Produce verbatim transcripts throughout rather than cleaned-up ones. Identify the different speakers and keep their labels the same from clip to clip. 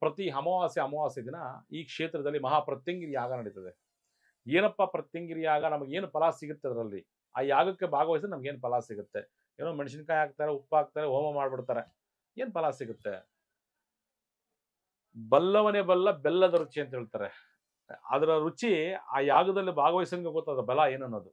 Speaker 1: ಪ್ರತಿ ಅಮಾವಾಸ್ಯೆ ಅಮಾವಾಸ್ಯೆ ದಿನ ಈ ಕ್ಷೇತ್ರದಲ್ಲಿ ಮಹಾಪ್ರತ್ಯಂಗಿರಿ ಯಾಗ ನಡೀತದೆ. ಏನಪ್ಪ ಪ್ರತ್ಯಂಗಿರಿ ಯಾಗ, ನಮಗೇನು ಫಲ ಸಿಗುತ್ತೆ ಅದರಲ್ಲಿ? ಆ ಯಾಗಕ್ಕೆ ಭಾಗವಹಿಸಿದ್ರೆ ನಮ್ಗೇನು ಫಲ ಸಿಗುತ್ತೆ? ಏನೋ ಮೆಣಸಿನಕಾಯಿ ಹಾಕ್ತಾರೆ, ಉಪ್ಪು ಹಾಕ್ತಾರೆ, ಹೋಮ ಮಾಡ್ಬಿಡ್ತಾರೆ. ಏನು ಫಲ ಸಿಗುತ್ತೆ? ಬಲ್ಲವನೇ ಬಲ್ಲ ಬೆಲ್ಲದ ರುಚಿ ಅಂತ ಹೇಳ್ತಾರೆ. ಅದರ ರುಚಿ ಆ ಯಾಗದಲ್ಲಿ ಭಾಗವಹಿಸಂಗೆ ಗೊತ್ತದ ಬಲ ಏನನ್ನೋದು.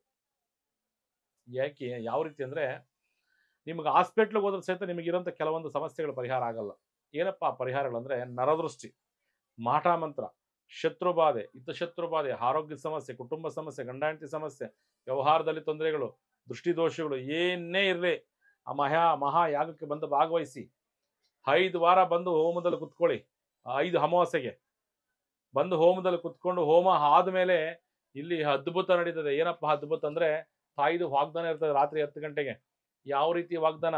Speaker 1: ಯಾಕೆ ಯಾವ ರೀತಿ ಅಂದ್ರೆ, ನಿಮ್ಗೆ ಹಾಸ್ಪಿಟ್ಲಿಗೆ ಹೋದ್ರೆ ಸಹಿತ ನಿಮಗಿರೋಂಥ ಕೆಲವೊಂದು ಸಮಸ್ಯೆಗಳು ಪರಿಹಾರ ಆಗಲ್ಲ. ಏನಪ್ಪ ಪರಿಹಾರಗಳಂದ್ರೆ, ನರದೃಷ್ಟಿ, ಮಾಟ ಮಂತ್ರ, ಶತ್ರುಬಾಧೆ, ಹಿತಶತ್ರುಬಾಧೆ, ಆರೋಗ್ಯ ಸಮಸ್ಯೆ, ಕುಟುಂಬ ಸಮಸ್ಯೆ, ಗಂಡ ಹೆಂಡತಿ ಸಮಸ್ಯೆ, ವ್ಯವಹಾರದಲ್ಲಿ ತೊಂದರೆಗಳು, ದೃಷ್ಟಿದೋಷಗಳು ಏನೇ ಇರಲಿ, ಆ ಮಹಾ ಮಹಾ ಯಾಗಕ್ಕೆ ಬಂದು ಭಾಗವಹಿಸಿ ಐದು ವಾರ ಬಂದು ಹೋಮದಲ್ಲಿ ಕುತ್ಕೊಳ್ಳಿ. ಐದು ಅಮಾವಾಸ್ಯೆಗೆ ಬಂದು ಹೋಮದಲ್ಲಿ ಕುತ್ಕೊಂಡು ಹೋಮ ಆದ್ಮೇಲೆ ಇಲ್ಲಿ ಅದ್ಭುತ ನಡೀತದೆ. ಏನಪ್ಪ ಅದ್ಭುತ ಅಂದ್ರೆ, ತಾಯಿದು ವಾಗ್ದಾನ ಇರ್ತದೆ ರಾತ್ರಿ ಹತ್ತು ಗಂಟೆಗೆ. ಯಾವ ರೀತಿ ವಾಗ್ದಾನ?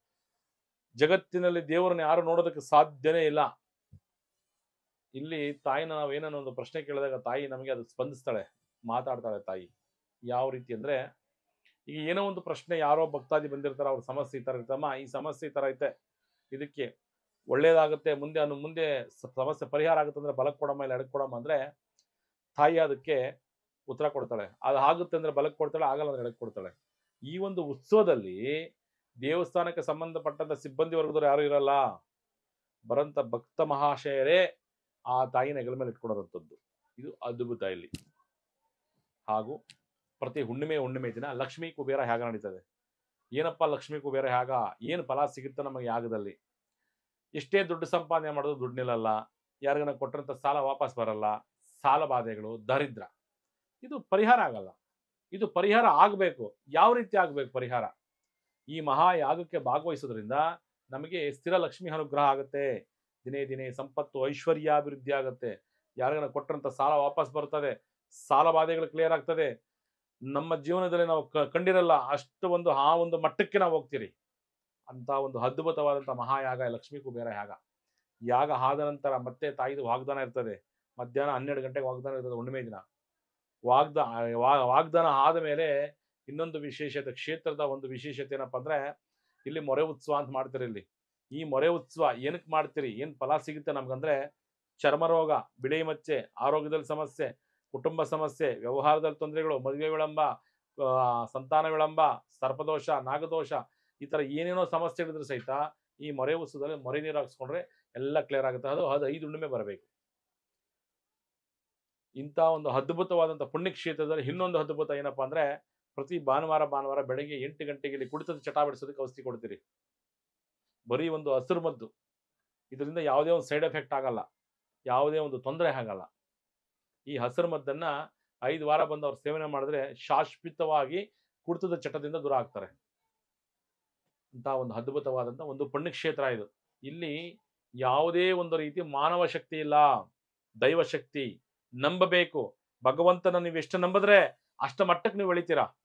Speaker 1: ಜಗತ್ತಿನಲ್ಲಿ ದೇವರನ್ನ ಯಾರು ನೋಡೋದಕ್ಕೆ ಸಾಧ್ಯನೇ ಇಲ್ಲ. ಇಲ್ಲಿ ತಾಯಿನ ನಾವು ಏನನ್ನೋ ಒಂದು ಪ್ರಶ್ನೆ ಕೇಳಿದಾಗ ತಾಯಿ ನಮಗೆ ಅದು ಸ್ಪಂದಿಸ್ತಾಳೆ, ಮಾತಾಡ್ತಾಳೆ ತಾಯಿ. ಯಾವ ರೀತಿ ಅಂದ್ರೆ, ಈಗ ಏನೋ ಒಂದು ಪ್ರಶ್ನೆ ಯಾರೋ ಭಕ್ತಾದಿ ಬಂದಿರ್ತಾರೆ, ಅವ್ರ ಸಮಸ್ಯೆ ಈ ತರ ಇರ್ತಮ್ಮ, ಈ ಸಮಸ್ಯೆ ಈ ತರ ಐತೆ, ಇದಕ್ಕೆ ಒಳ್ಳೇದಾಗುತ್ತೆ, ಮುಂದೆ ಅನ್ನು ಮುಂದೆ ಸಮಸ್ಯೆ ಪರಿಹಾರ ಆಗುತ್ತೆ ಅಂದ್ರೆ ಬಲಕ್ಕೆ ಕೊಡಮ್ಮ ಇಲ್ಲ ಎಡಕ್ಕೆ ಕೊಡಮ್ಮ ಅಂದ್ರೆ, ತಾಯಿ ಅದಕ್ಕೆ ಉತ್ತರ ಕೊಡ್ತಾಳೆ. ಅದು ಆಗುತ್ತೆ ಅಂದ್ರೆ ಬಲಕ್ಕೆ ಕೊಡ್ತಾಳೆ, ಆಗಲ್ಲ ಅಂದ್ರೆ ಎಡಕ್ಕೆ ಕೊಡ್ತಾಳೆ. ಈ ಒಂದು ಉತ್ಸವದಲ್ಲಿ ದೇವಸ್ಥಾನಕ್ಕೆ ಸಂಬಂಧಪಟ್ಟಂತ ಸಿಬ್ಬಂದಿ ವರ್ಗದವ್ರು ಯಾರು ಇರಲ್ಲ. ಬರಂತ ಭಕ್ತ ಮಹಾಶಯರೇ ಆ ತಾಯಿನ ಹೆಗಲ ಮೇಲೆ ಇಟ್ಕೊಡೋದಂಥದ್ದು. ಇದು ಅದ್ಭುತ ಇಲ್ಲಿ. ಹಾಗೂ ಪ್ರತಿ ಹುಣ್ಣಿಮೆ ಹುಣ್ಣಿಮೆ ದಿನ ಲಕ್ಷ್ಮೀ ಕುಬೇರ ಯಾಗ ನಡೀತದೆ. ಏನಪ್ಪ ಲಕ್ಷ್ಮೀ ಕುಬೇರ ಯಾಗ? ಏನು ಫಲ ಸಿಗುತ್ತೆ ನಮಗೆ ಯಾಗದಲ್ಲಿ? ಎಷ್ಟೇ ದುಡ್ಡು ಸಂಪಾದನೆ ಮಾಡೋದು ದುಡ್ಡು ನಿಲ್ಲಲ್ಲ, ಯಾರಿಗನ ಕೊಟ್ಟಂತ ಸಾಲ ವಾಪಸ್ ಬರಲ್ಲ, ಸಾಲ ಬಾಧೆಗಳು, ದರಿದ್ರ, ಇದು ಪರಿಹಾರ ಆಗಲ್ಲ. ಇದು ಪರಿಹಾರ ಆಗಬೇಕು. ಯಾವ ರೀತಿ ಆಗಬೇಕು ಪರಿಹಾರ? ಈ ಮಹಾ ಯಾಗಕ್ಕೆ ಭಾಗವಹಿಸೋದ್ರಿಂದ ನಮಗೆ ಸ್ಥಿರ ಲಕ್ಷ್ಮಿ ಅನುಗ್ರಹ ಆಗುತ್ತೆ. ದಿನೇ ದಿನೇ ಸಂಪತ್ತು ಐಶ್ವರ್ಯಾಭಿವೃದ್ಧಿ ಆಗುತ್ತೆ. ಯಾರಿಗನ ಕೊಟ್ಟಂತ ಸಾಲ ವಾಪಸ್ ಬರ್ತದೆ, ಸಾಲ ಬಾಧೆಗಳು ಕ್ಲಿಯರ್ ಆಗ್ತದೆ. ನಮ್ಮ ಜೀವನದಲ್ಲಿ ನಾವು ಕಂಡಿರಲ್ಲ ಅಷ್ಟು ಒಂದು ಆ ಒಂದು ಮಟ್ಟಕ್ಕೆ ನಾವು ಹೋಗ್ತೀರಿ. ಅಂತ ಒಂದು ಅದ್ಭುತವಾದಂಥ ಮಹಾಯಾಗ ಲಕ್ಷ್ಮೀ ಕುಬೇರ ಯಾಗ. ಯಾಗ ಆದ ನಂತರ ಮತ್ತೆ ತಾಯಿದು ವಾಗ್ದಾನ ಇರ್ತದೆ. ಮಧ್ಯಾಹ್ನ ಹನ್ನೆರಡು ಗಂಟೆಗೆ ವಾಗ್ದಾನ ಇರ್ತದೆ ಹುಣ್ಣಿಮೆ ದಿನ. ವಾಗ್ದಾ ವಾಗ್ದಾನ ಆದ ಮೇಲೆ ಇನ್ನೊಂದು ವಿಶೇಷತೆ, ಕ್ಷೇತ್ರದ ಒಂದು ವಿಶೇಷತೆ ಏನಪ್ಪಾ ಅಂದ್ರೆ, ಇಲ್ಲಿ ಮೊರೆ ಉತ್ಸವ ಅಂತ ಮಾಡ್ತೀರಿ. ಇಲ್ಲಿ ಈ ಮೊರೆ ಉತ್ಸವ ಏನಕ್ಕೆ ಮಾಡ್ತೀರಿ, ಏನ್ ಫಲ ಸಿಗುತ್ತೆ ನಮ್ಗಂದ್ರೆ, ಚರ್ಮರೋಗ, ಬಿಳಿ ಮಚ್ಚೆ, ಆರೋಗ್ಯದಲ್ಲಿ ಸಮಸ್ಯೆ, ಕುಟುಂಬ ಸಮಸ್ಯೆ, ವ್ಯವಹಾರದಲ್ಲಿ ತೊಂದರೆಗಳು, ಮದುವೆ ವಿಳಂಬ, ಸಂತಾನ ವಿಳಂಬ, ಸರ್ಪದೋಷ, ನಾಗದೋಷ, ಈ ತರ ಏನೇನೋ ಸಮಸ್ಯೆಗಳಿದ್ರು ಸಹಿತ ಈ ಮೊರೆ ಉತ್ಸವದಲ್ಲಿ ಮೊರೆ ನೀರು ಹಾಕ್ಸ್ಕೊಂಡ್ರೆ ಎಲ್ಲ ಕ್ಲಿಯರ್ ಆಗುತ್ತೆ. ಅದು ಅದು ಐದು ಹುಣ್ಣಿಮೆ ಬರಬೇಕು. ಇಂಥ ಒಂದು ಅದ್ಭುತವಾದಂಥ ಪುಣ್ಯಕ್ಷೇತ್ರದಲ್ಲಿ ಇನ್ನೊಂದು ಅದ್ಭುತ ಏನಪ್ಪಾ ಅಂದ್ರೆ, ಪ್ರತಿ ಭಾನುವಾರ ಭಾನುವಾರ ಬೆಳಗ್ಗೆ ಎಂಟು ಗಂಟೆಗೆ ಇಲ್ಲಿ ಕುಡಿತದ ಚಟ ಬಿಡಿಸೋದಕ್ಕೆ ಔಷಧಿ ಕೊಡ್ತೀರಿ. ಬರೀ ಒಂದು ಹಸಿರು ಮದ್ದು. ಇದರಿಂದ ಯಾವುದೇ ಒಂದು ಸೈಡ್ ಎಫೆಕ್ಟ್ ಆಗಲ್ಲ, ಯಾವುದೇ ಒಂದು ತೊಂದರೆ ಆಗಲ್ಲ. ಈ ಹಸಿರು ಮದ್ದನ್ನ ಐದು ವಾರ ಬಂದು ಅವ್ರು ಸೇವನೆ ಮಾಡಿದ್ರೆ ಶಾಶ್ವತವಾಗಿ ಕುಡಿತದ ಚಟದಿಂದ ದೂರ ಆಗ್ತಾರೆ. ಅಂತ ಒಂದು ಅದ್ಭುತವಾದಂಥ ಒಂದು ಪುಣ್ಯಕ್ಷೇತ್ರ ಇದು. ಇಲ್ಲಿ ಯಾವುದೇ ಒಂದು ರೀತಿ ಮಾನವ ಶಕ್ತಿ ಇಲ್ಲ, ದೈವ ಶಕ್ತಿ. ನಂಬಬೇಕು. ಭಗವಂತನ ನೀವು ಎಷ್ಟು ನಂಬಿದ್ರೆ ಅಷ್ಟ ಮಟ್ಟಕ್ಕೆ ನೀವು ಬೆಳಿತೀರಾ.